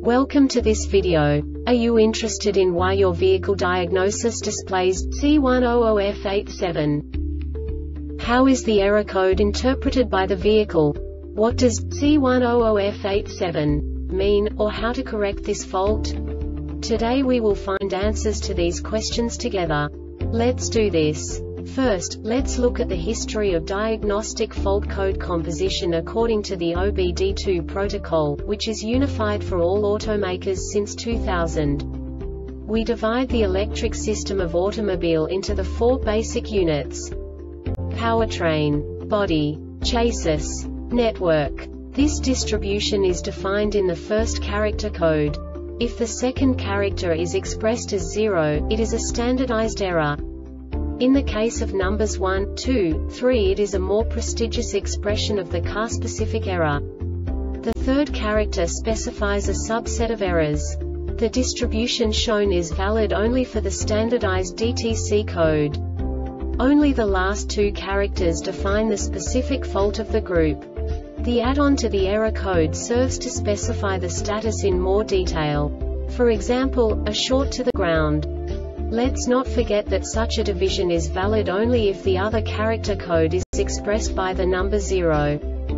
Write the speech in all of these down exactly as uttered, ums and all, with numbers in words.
Welcome to this video. Are you interested in why your vehicle diagnosis displays C one hundred F eighty-seven? How is the error code interpreted by the vehicle? What does C one hundred F eighty-seven mean, or how to correct this fault? Today we will find answers to these questions together. Let's do this. First, let's look at the history of diagnostic fault code composition according to the O B D two protocol, which is unified for all automakers since two thousand. We divide the electric system of automobile into the four basic units: powertrain, body, chassis, network. This distribution is defined in the first character code. If the second character is expressed as zero, it is a standardized error. In the case of numbers one, two, three, it is a more prestigious expression of the car-specific error. The third character specifies a subset of errors. The distribution shown is valid only for the standardized D T C code. Only the last two characters define the specific fault of the group. The add-on to the error code serves to specify the status in more detail. For example, a short to the ground. Let's not forget that such a division is valid only if the other character code is expressed by the number zero.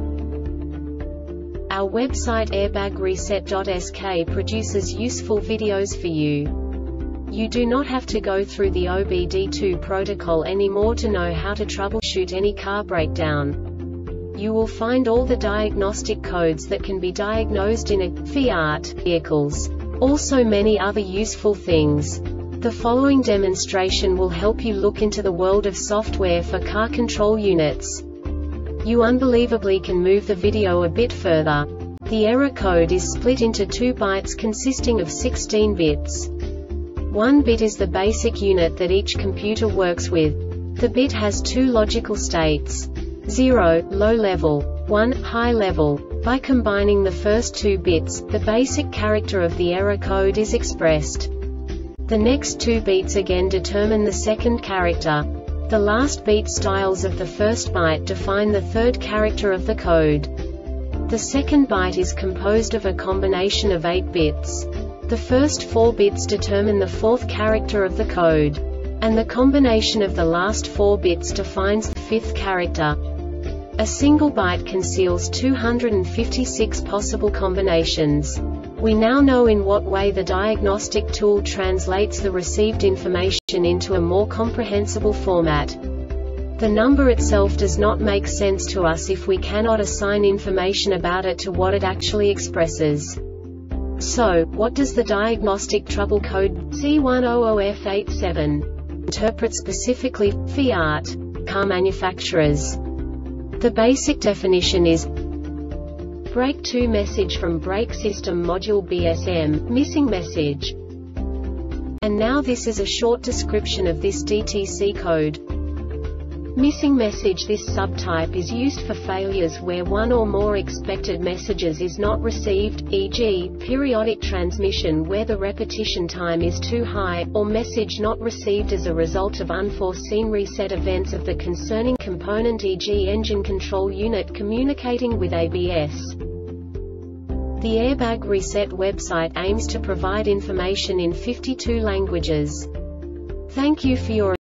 Our website airbag reset dot S K produces useful videos for you. You do not have to go through the O B D two protocol anymore to know how to troubleshoot any car breakdown. You will find all the diagnostic codes that can be diagnosed in a Fiat vehicles. Also many other useful things. The following demonstration will help you look into the world of software for car control units. You unbelievably can move the video a bit further. The error code is split into two bytes consisting of sixteen bits. One bit is the basic unit that each computer works with. The bit has two logical states: zero, low level, one, high level. By combining the first two bits, the basic character of the error code is expressed. The next two beats again determine the second character. The last beat styles of the first byte define the third character of the code. The second byte is composed of a combination of eight bits. The first four bits determine the fourth character of the code. And the combination of the last four bits defines the fifth character. A single byte conceals two hundred fifty-six possible combinations. We now know in what way the diagnostic tool translates the received information into a more comprehensible format. The number itself does not make sense to us if we cannot assign information about it to what it actually expresses. So, what does the diagnostic trouble code C one hundred F eighty-seven interpret specifically for Fiat car manufacturers? The basic definition is Brake two message from Brake System Module B S M, missing message. And now this is a short description of this D T C code. Missing message. This subtype is used for failures where one or more expected messages is not received, for example, periodic transmission where the repetition time is too high, or message not received as a result of unforeseen reset events of the concerning component, for example engine control unit communicating with A B S. The Airbag Reset website aims to provide information in fifty-two languages. Thank you for your